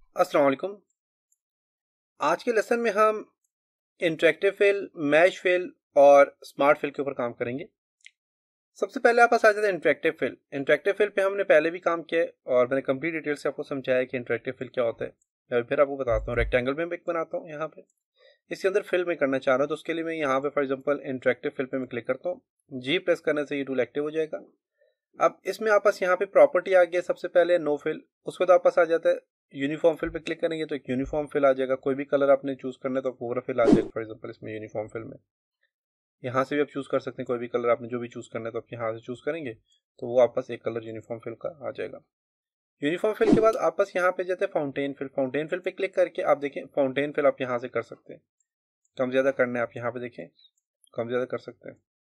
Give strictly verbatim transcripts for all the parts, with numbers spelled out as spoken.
अस्सलाम वालेकुम। आज के लेसन में हम इंटरेक्टिव फिल, मैश फिल और स्मार्ट फिल के ऊपर काम करेंगे। सबसे पहले आप पास आ जाता है इंटरेक्टिव फिल। इंटरेक्टिव फिल पे हमने पहले भी काम किया है और मैंने कंप्लीट डिटेल से आपको समझाया कि इंटरेक्टिव फिल क्या होता है। मैं फिर आपको बताता हूँ। रेक्टेंगल में एक बनाता हूँ यहाँ पे, इसके अंदर फिल में करना चाह रहा हूँ, तो उसके लिए मैं यहाँ पे फॉर एग्जांपल इंटरेक्टिव फिल पे मैं क्लिक करता हूँ। जी प्रेस करने से ये टूल एक्टिव हो जाएगा। अब इसमें आप पास यहाँ पे प्रॉपर्टी आ गया, सबसे पहले नो फिल। उसके बाद आप पास आ जाता है यूनिफॉर्म फिल पे क्लिक करेंगे तो एक यूनिफॉर्म फिल आ जाएगा। कोई भी कलर आपने चूज करना है तो पूरा फिल आ जाएगा। फॉर एग्जांपल इसमें यूनिफॉर्म फिल में यहाँ से भी आप चूज कर सकते हैं, कोई भी कलर आपने जो भी चूज करना है तो आप यहाँ से चूज करेंगे तो वो आप पास एक कलर यूनिफॉर्म फिल का आ जाएगा। यूनिफॉर्म फिल के बाद आप पास यहाँ पे जाते हैं फाउंटेन फिल। फाउंटेन फिल पे क्लिक करके आप देखें फाउंटेन फिल आप यहाँ से कर सकते हैं। कम ज्यादा करना है आप यहाँ पे देखें, कम ज्यादा कर सकते हैं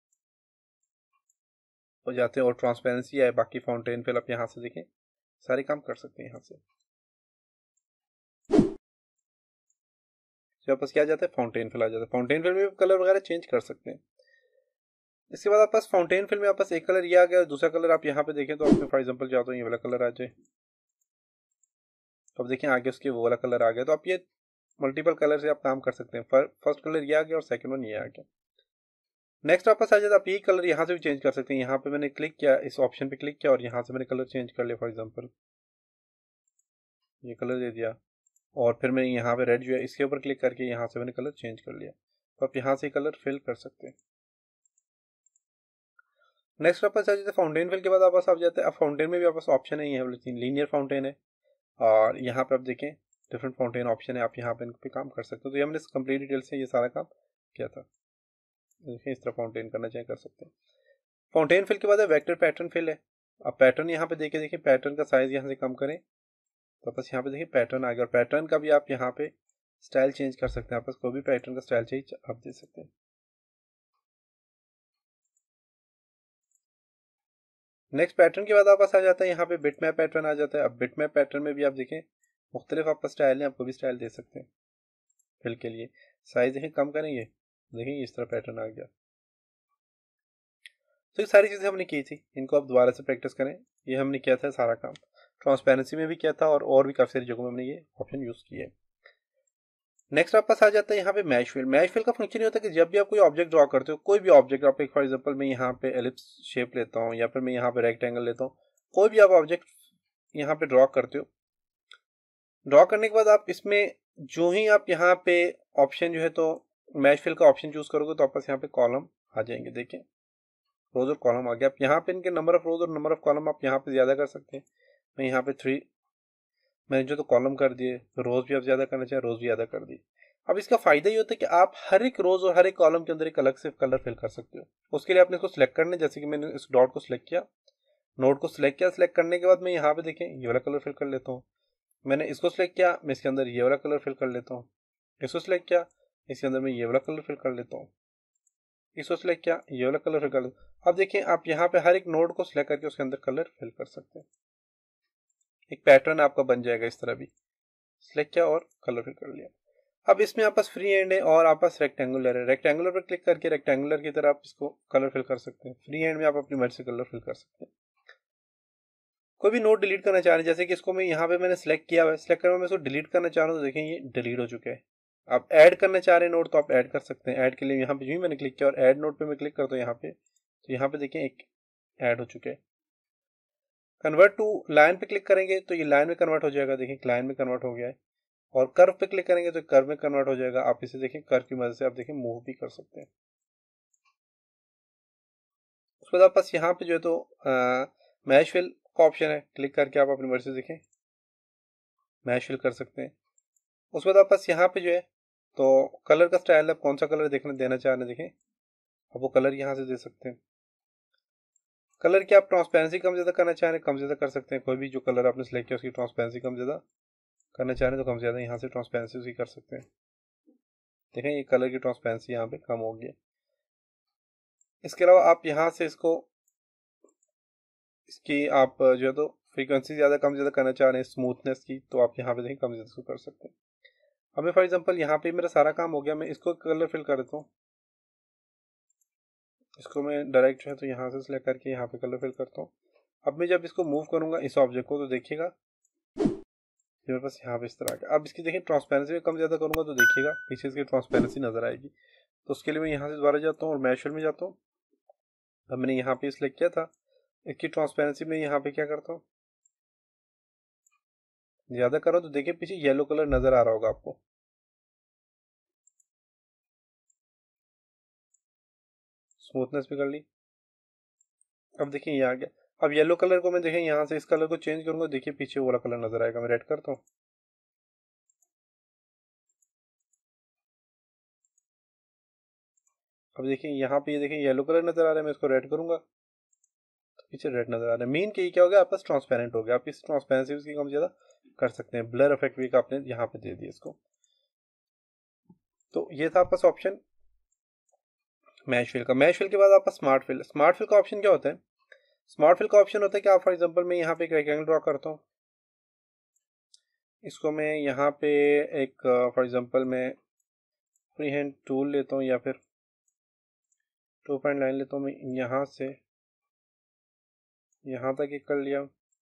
हो जाते हैं। और ट्रांसपेरेंसी है, बाकी फाउंटेन फिल आप यहाँ से देखें सारे काम कर सकते हैं यहाँ से। तो वापस क्या आ जाता है फाउंटेन फिल आ जाता है। फाउंटेन फिल में कलर वगैरह चेंज कर सकते हैं। इसके बाद आप पास फाउंटेन फिल में आप पास एक कलर ये आ गया, दूसरा कलर आप यहाँ पे देखें तो आपने फॉर एग्जांपल चाहते हो ये वाला कलर आ जाए तो अब देखें आगे उसके वो वाला कलर आ गया। तो आप ये मल्टीपल कलर से आप काम कर सकते हैं। फर्स्ट कलर ये आ गया और सेकंड वन ये आ गया। नेक्स्ट आप पास आ जाता है, आप ये कलर यहाँ से भी चेंज कर सकते हैं। यहाँ पे मैंने क्लिक किया, इस ऑप्शन पे क्लिक किया और यहाँ से मैंने कलर चेंज कर लिया। फॉर एग्जांपल ये कलर दे दिया और फिर मैं यहाँ पे रेड जो है इसके ऊपर क्लिक करके यहाँ से मैंने कलर चेंज कर लिया। तो आप यहाँ से कलर फिल कर सकते हैं। नेक्स्ट आप पास आ जाता है फाउंटेन फिल के बाद आप पास आ जाते हैं। अब फाउंटेन में भी आप पास ऑप्शन है, ये लीनियर फाउंटेन है और यहाँ पे आप देखें डिफरेंट फाउंटेन ऑप्शन है, आप यहाँ पे इन पे काम कर सकते हो। तो ये हमने कंप्लीट डिटेल से ये सारा काम किया था। देखिए इस तरह फाउंटेन करना चाहे कर सकते हैं। फाउंटेन फिल के बाद वेक्टर पैटर्न फिल है। अब पैटर्न यहाँ पे देखिए, देखिए पैटर्न का साइज यहाँ से कम करें तो बस यहाँ पे देखिए पैटर्न आ गया। और पैटर्न का भी आप यहाँ पे स्टाइल चेंज कर सकते हैं। आप कोई भी पैटर्न का स्टाइल चाहिए आप दे सकते हैं। नेक्स्ट पैटर्न के बाद आप पास आ जाता है यहाँ पे बिट मैप पैटर्न आ जाता है। अब बिट मैप पैटर्न में भी आप देखें मुख्तलिफ आपका स्टाइल है, आपको भी स्टाइल दे सकते हैं। फिल के लिए साइज देखें कम करेंगे, देखिए इस तरह पैटर्न आ गया। तो ये सारी चीज़ें हमने की थी, इनको आप दोबारा से प्रैक्टिस करें। ये हमने किया था सारा काम, ट्रांसपेरेंसी में भी किया था और और भी काफ़ी सारी जगहों में हमने ये ऑप्शन यूज़ किए। नेक्स्ट आप पास आ जाता है यहाँ पे मैश फिल। मैश फिल का फंक्शन ये होता है कि जब भी आप कोई ऑब्जेक्ट ड्रॉ करते हो, कोई भी ऑब्जेक्ट आप, फॉर एग्जांपल मैं यहाँ पे एलिप्स शेप लेता हूँ या फिर मैं यहाँ पे रेक्टेंगल लेता हूँ, कोई भी आप ऑब्जेक्ट यहाँ पे ड्रॉ करते हो, ड्रॉ करने के बाद आप इसमें जो ही आप यहाँ पे ऑप्शन जो है तो मैश फिल का ऑप्शन चूज करोगे तो आपस यहाँ पे कॉलम आ जाएंगे। देखें रोज और कॉलम आ गया। आप यहाँ पे इनके नंबर ऑफ रोज और नंबर ऑफ कॉलम आप यहाँ पे ज्यादा कर सकते हैं। मैं यहाँ पे थ्री मैंने जो तो कॉलम कर दिए, रोज भी आप ज्यादा करना चाहें रोज भी ज्यादा कर दी। अब इसका फायदा ये होता है कि आप हर एक रोज और हर एक कॉलम के अंदर एक अलग से कलर फिल कर सकते हो। उसके लिए आपने इसको सिलेक्ट करना है, जैसे कि मैंने इस डॉट को सिलेक्ट किया, नोट को सिलेक्ट किया। सिलेक्ट करने के बाद मैं यहाँ पे देखें ये वाला कलर फिल कर लेता हूँ। मैंने इसको सिलेक्ट किया, मैं इसके अंदर ये वाला कलर फिल कर लेता हूँ। इसको सिलेक्ट किया, इसके अंदर मैं ये वाला कलर फिल कर लेता हूँ। इसको सिलेक्ट किया, ये वाला कलर फिल कर लेता हूँ। अब देखिए आप यहाँ पे हर एक नोड को सिलेक्ट करके उसके अंदर कलर फिल कर सकते हैं। एक पैटर्न आपका बन जाएगा इस तरह भी। सिलेक्ट किया और कलर फिल कर लिया। अब इसमें आप पास फ्री हैंड है और आप पास रेक्टेंगुलर है। रेक्टेंगुलर पर क्लिक करके रेक्टेंगुलर की तरह आप इसको कलर फिल कर सकते हैं। फ्री हैंड में आप अपनी मर्जी से कलर फिल कर सकते हैं। कोई भी नोट डिलीट करना चाह रहे हैं, जैसे कि इसको मैं यहाँ पे मैंने सिलेक्ट किया है, सिलेक्ट कर मैं इसको डिलीट करना चाह रहा हूँ तो देखें ये डिलीट हो चुका है। आप ऐड करना चाह रहे हैं नोट तो आप ऐड कर सकते हैं। ऐड के लिए यहाँ पे जो मैंने क्लिक किया और ऐड नोट पे मैं क्लिक करता हूँ यहाँ पे, तो यहाँ पे देखें एक ऐड हो चुके हैं। कन्वर्ट टू लाइन पे क्लिक करेंगे तो ये लाइन में कन्वर्ट हो जाएगा। देखिए लाइन में कन्वर्ट हो गया है। और कर्व पे क्लिक करेंगे तो कर्व में कन्वर्ट हो जाएगा। आप इसे देखें कर्व की मदद से आप देखें मूव भी कर सकते हैं। उसके बाद पास यहाँ पे जो है तो मैश फिल का ऑप्शन है, क्लिक करके आप अपनी मर्जी से देखें मैश फिल कर सकते हैं। उसके बाद आप पास यहाँ पे जो है तो कलर का स्टाइल आप कौन सा कलर देखना देना चाह रहे हैं, देखें आप वो कलर यहाँ से दे सकते हैं। कलर की आप ट्रांसपेरेंसी कम ज्यादा करना चाह रहे हैं कम ज्यादा कर सकते हैं। कोई भी जो कलर आपने सिलेक्ट किया उसकी ट्रांसपेरेंसी कम ज्यादा करना चाह रहे हैं तो कम ज्यादा यहाँ से ट्रांसपेरेंसी उसकी कर सकते हैं। देखें ये कलर की ट्रांसपेरेंसी यहाँ पे कम होगी। इसके अलावा आप यहाँ से इसको इसकी आप जो है तो फ्रीक्वेंसी ज़्यादा कम ज़्यादा करना चाह रहे हैं स्मूथनेस की, तो आप यहाँ पे देखें कम ज़्यादा कर सकते हैं। हमें फॉर एग्जांपल यहाँ पे मेरा सारा काम हो गया, मैं इसको कलर फिल कर देता हूँ। इसको मैं डायरेक्ट जो है तो यहाँ से सिलेक्ट करके यहाँ पे कलर फिल करता हूँ। अब मैं जब इसको मूव करूँगा इस ऑब्जेक्ट को तो देखिएगा ये मेरे पास यहाँ पे इस तरह का। अब इसकी देखिए ट्रांसपेरेंसी में कम ज़्यादा करूँगा तो देखिएगा पीछे इसकी ट्रांसपेरेंसी नज़र आएगी। तो उसके लिए मैं यहाँ से दोबारा जाता हूँ और मैश फिल में जाता हूँ। अब मैंने यहाँ पे सिलेक्ट किया था, इसकी ट्रांसपेरेंसी में यहाँ पे क्या करता हूँ, ज़्यादा करो तो देखिए पीछे येलो कलर नज़र आ रहा होगा आपको। स्मूथनेस भी कर ली। अब देखिए ये आ गया। अब येलो कलर को मैं देखिए यहाँ से इस कलर को चेंज करूंगा, देखिए पीछे वो वाला कलर नजर आएगा। मैं रेड करता हूँ, अब देखिए यहाँ पे ये देखिए येलो कलर नजर आ रहा है, मैं इसको रेड करूंगा तो पीछे रेड नजर आ रहा है। मीन के क्या हो गया, आपका ट्रांसपेरेंट हो गया। आप इस ट्रांसपेरेंसी उसकी कम ज्यादा कर सकते हैं। ब्लर इफेक्ट भी आपने यहाँ पे दे दिया इसको। तो ये था आपका ऑप्शन मैश फिल का। मैश फिल के बाद आपका स्मार्ट फिल। स्मार्ट फिल का ऑप्शन क्या होता है, स्मार्ट फिल का ऑप्शन होता है कि आप फॉर एग्जांपल मैं यहाँ पे एक रेक्टेंगल ड्रॉ करता हूँ, इसको मैं यहाँ पे एक फॉर एग्जांपल मैं फ्री हैंड टूल लेता हूँ या फिर टू पॉइंट लाइन लेता हूँ। मैं यहाँ से यहाँ तक एक कर लिया,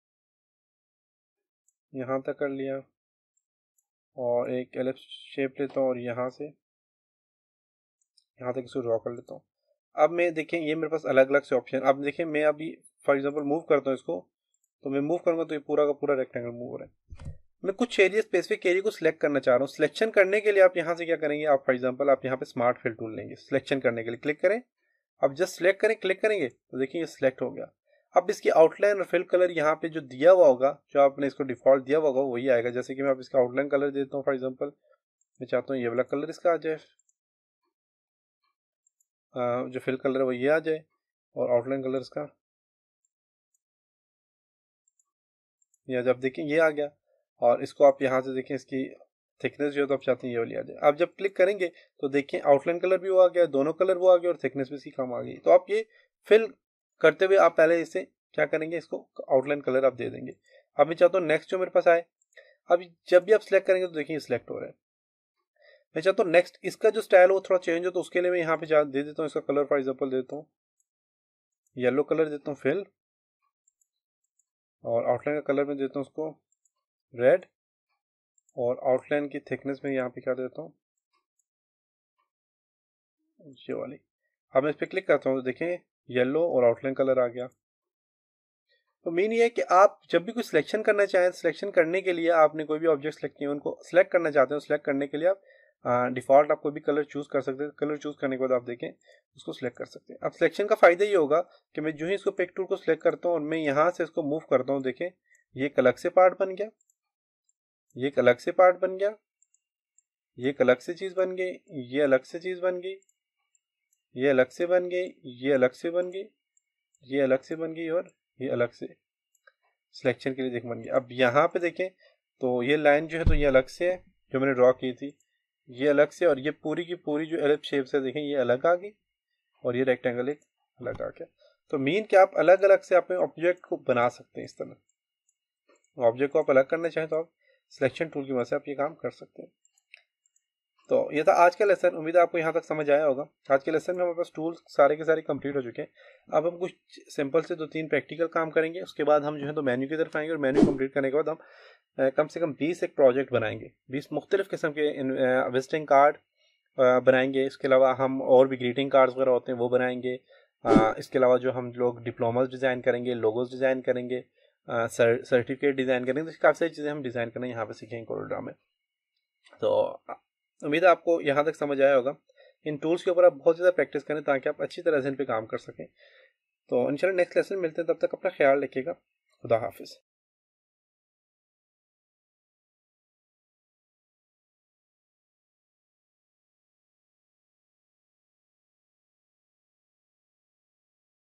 यहाँ तक कर लिया, और एक एलिप्स शेप लेता हूँ और यहाँ से यहाँ तक इसको ड्रॉ कर लेता हूँ। अब मैं देखें ये मेरे पास अलग अलग से ऑप्शन। अब देखें मैं अभी फॉर एग्जांपल मूव करता हूँ इसको, तो मैं मूव करूँगा तो ये पूरा का पूरा रेक्टेंगल मूव हो रहा है। मैं कुछ एरिया स्पेसिफिक एरिया को सिलेक्ट करना चाह रहा हूँ। सिलेक्शन करने के लिए आप यहाँ से क्या करेंगे, आप फॉर एग्जांपल आप यहाँ पे स्मार्ट फिल टूल लेंगे। सिलेक्शन करने के लिए क्लिक करें, अब जस्ट सिलेक्ट करें, क्लिक करेंगे तो देखिए ये सिलेक्ट हो गया। अब इसकी आउटलाइन और फिल कलर यहाँ पे जो दिया हुआ होगा, जो आपने इसको डिफॉल्ट दिया हुआ होगा वही आएगा। जैसे कि मैं आप इसका आउटलाइन कलर देता हूँ, फॉर एग्जांपल मैं चाहता हूँ ये वाला कलर इसका आ जाए, जो फिल कलर है वो ये आ जाए, और आउटलाइन कलर इसका या जब देखें ये आ गया। और इसको आप यहाँ से देखें इसकी थिकनेस जो है तो आप चाहते हैं ये वाली आ जाए। आप जब क्लिक करेंगे तो देखें आउटलाइन कलर भी वो आ गया, दोनों कलर वो आ गया, और थिकनेस भी इसकी कम आ गई। तो आप ये फिल करते हुए आप पहले इसे क्या करेंगे, इसको आउटलाइन कलर आप दे देंगे। अब मैं चाहता हूँ नेक्स्ट जो मेरे पास आए, अब जब भी आप सिलेक्ट करेंगे तो देखिए सिलेक्ट हो रहा है। मैं चाहता हूँ नेक्स्ट इसका जो स्टाइल हो थोड़ा चेंज हो, तो उसके लिए मैं यहाँ पे दे देता हूँ इसका कलर, फॉर एग्जाम्पल देता हूँ येलो कलर देता हूँ फिल, और आउटलाइन का कलर में देता हूँ उसको रेड, और आउटलाइन की थिकनेस में यहाँ पे क्या देता हूँ ये वाली। अब मैं इस पर क्लिक करता हूँ तो देखें येलो और आउटलाइन कलर आ गया। तो मेन ये है कि आप जब भी कुछ सिलेक्शन करना चाहें, सिलेक्शन करने के लिए आपने कोई भी ऑब्जेक्ट सिलेक्ट किए उनको सिलेक्ट करना चाहते हैं, सिलेक्ट करने के लिए आप डिफ़ॉल्ट आप कोई भी कलर चूज़ कर सकते हैं। कलर चूज़ करने के बाद आप देखें उसको सिलेक्ट कर सकते हैं। अब सिलेक्शन का फ़ायदा ये होगा कि मैं जो ही इसको पिक टूल को सिलेक्ट करता हूँ और मैं यहाँ से इसको मूव करता हूँ, देखें ये एक अलग से पार्ट बन गया, ये एक अलग से पार्ट बन गया, ये एक अलग से चीज़ बन गई, ये अलग से चीज़ बन गई, ये अलग से बन गई, ये अलग से बन गई, ये अलग से बन गई, और ये अलग से सिलेक्शन के लिए देख बन गई। अब यहाँ पे देखें तो ये लाइन जो है तो ये अलग से है जो मैंने ड्रॉ की थी, ये अलग से, और ये पूरी की पूरी जो एलिप्स शेप से देखें ये अलग आ गई, और ये रेक्टेंगल एक अलग आ गया। तो मीन कि आप अलग अलग से अपने ऑब्जेक्ट को बना सकते हैं। इस तरह ऑब्जेक्ट को आप अलग करना चाहें तो आप सिलेक्शन टूल की मदद से आप ये काम कर सकते हैं। तो ये था आज का लेसन। उम्मीद है आपको यहाँ तक समझ आया होगा। आज के लेसन में हमारे पास टूल्स सारे के सारे कंप्लीट हो चुके हैं। अब हम कुछ सिंपल से दो तीन प्रैक्टिकल काम करेंगे, उसके बाद हम जो है तो मेन्यू की तरफ आएंगे, और मेन्यू कंप्लीट करने के बाद हम कम से कम बीस एक प्रोजेक्ट बनाएंगे, बीस मुख्तलिफ किस्म के विजिटिंग कार्ड बनाएंगे। इसके अलावा हम और भी ग्रीटिंग कार्ड्स वगैरह होते हैं वो बनाएंगे। इसके अलावा जो हम लोग डिप्लोमास डिज़ाइन करेंगे, लोगोस डिज़ाइन करेंगे, सर्टिफिकेट डिज़ाइन करेंगे, तो काफ़ी सारी चीज़ें हम डिज़ाइन करना यहाँ पे सीखेंगे कोरेल ड्रॉ में। तो उम्मीद है आपको यहाँ तक समझ आया होगा। इन टूल्स के ऊपर आप बहुत ज़्यादा प्रैक्टिस करें ताकि आप अच्छी तरह से इन पे काम कर सकें। तो इंशाल्लाह नेक्स्ट लेसन मिलते हैं, तब तक अपना ख्याल रखिएगा। खुदा हाफिज़।